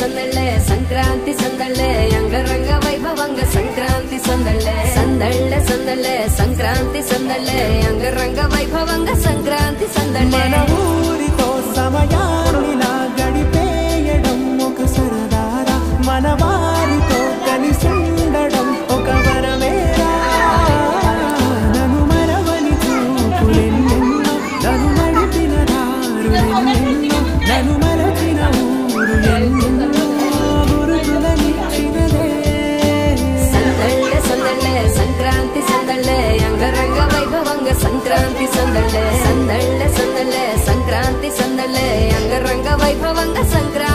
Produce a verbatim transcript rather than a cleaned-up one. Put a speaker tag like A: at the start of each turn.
A: సందళ్ళే సంక్రాంతి సందళ్ళే అంగరంగ వైభవంగ సంక్రాంతి సందళ్ళే సందళ్ళే సందళ్ళే సంక్రాంతి సందళ్ళే అంగరంగ వైభవంగ సంక్రాంతి సందళ్ళే
B: ఊరితో సమయాన్నిలా గడిపేయడం ఒక సరదారా మన వారితో కలిసి ఉండడం ఒక వరమేరా నన్ను మరవని చూపులెన్నెన్నో నన్ను నడిపిన దారులెన్నెన్నో నన్ను మరచిన ఊరు ఎన్నెన్నో గురుతులనిచ్చినదే
A: సందళ్ళే సందళ్ళే సంక్రాంతి సందళ్ళే అంగరంగ వైభవంగ సంక్రాంతి సందళ్ళే సందళ్ళే సందళ్ళే సంక్రాంతి సందళ్ళే అంగరంగ వైభవంగ సంక్రాంతి